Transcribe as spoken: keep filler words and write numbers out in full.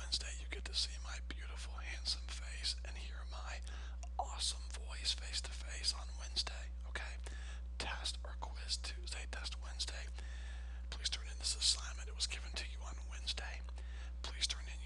Wednesday, you get to see my beautiful, handsome face and hear my awesome voice face to face on Wednesday. Okay? Test or quiz Tuesday, test Wednesday. Please turn in this assignment. It was given to you on Wednesday. Please turn in